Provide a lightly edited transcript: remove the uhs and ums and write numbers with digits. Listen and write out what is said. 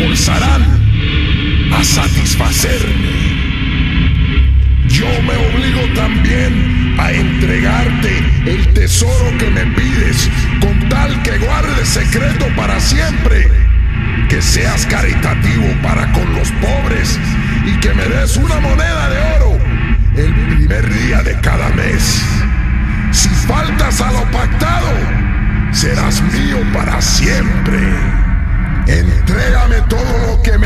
forzarán a satisfacerme. Yo me obligo también a entregarte el tesoro que me pides, con tal que guardes secreto para siempre, que seas caritativo para con los pobres y que me des una moneda de oro el primer día de cada mes. Si faltas a lo pactado, serás mío para siempre. Entrégame todo lo que me